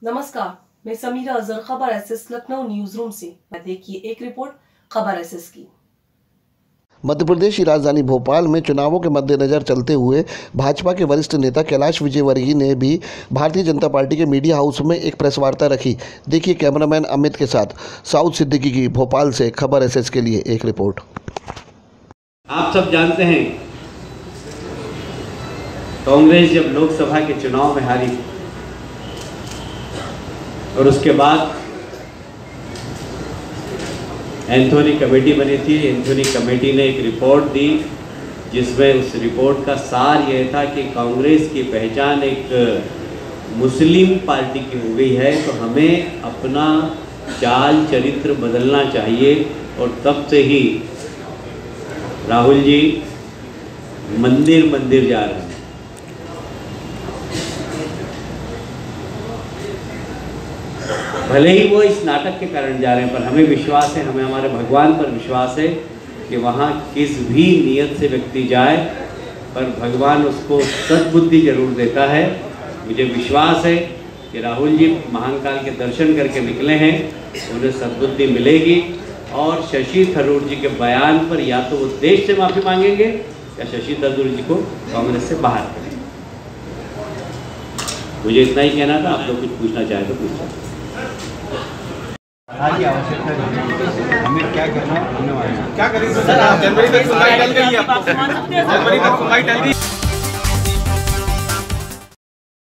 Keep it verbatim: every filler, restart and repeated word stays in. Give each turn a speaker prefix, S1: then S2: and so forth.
S1: नमस्कार, मैं समीरा अजहर, खबर एसएस लखनऊ न्यूज रूम से। देखिए एक रिपोर्ट खबर एसएस की।
S2: मध्य प्रदेश की राजधानी भोपाल में चुनावों के मद्देनजर चलते हुए भाजपा के वरिष्ठ नेता कैलाश विजयवर्गीय ने भी भारतीय जनता पार्टी के मीडिया हाउस में एक प्रेस वार्ता रखी। देखिए कैमरामैन अमित के साथ साउथ सिद्दीकी की भोपाल से खबर एसएस के लिए एक रिपोर्ट।
S3: आप सब जानते हैं, कांग्रेस जब लोकसभा के चुनाव में हारी और उसके बाद एंथोनी कमेटी बनी थी। एंथोनी कमेटी ने एक रिपोर्ट दी जिसमें उस रिपोर्ट का सार यह था कि कांग्रेस की पहचान एक मुस्लिम पार्टी की हो गई है, तो हमें अपना चाल चरित्र बदलना चाहिए। और तब से ही राहुल जी मंदिर मंदिर जा रहे हैं। भले ही वो इस नाटक के कारण जा रहे हैं, पर हमें विश्वास है, हमें हमारे भगवान पर विश्वास है कि वहाँ किस भी नियत से व्यक्ति जाए पर भगवान उसको सद्बुद्धि जरूर देता है। मुझे विश्वास है कि राहुल जी महाकाल के दर्शन करके निकले हैं, उन्हें सद्बुद्धि मिलेगी और शशि थरूर जी के बयान पर या तो वो देश से माफ़ी मांगेंगे या शशि थरूर जी को कांग्रेस से बाहर करेंगे। मुझे इतना ही कहना था। आप लोग कुछ पूछना चाहे तो पूछ सकते।
S4: आज की आवश्यकता हमें क्या करना, क्या करेंगे सर? जनवरी तक सुनवाई टल गई है, जनवरी तक सुनवाई टल गई।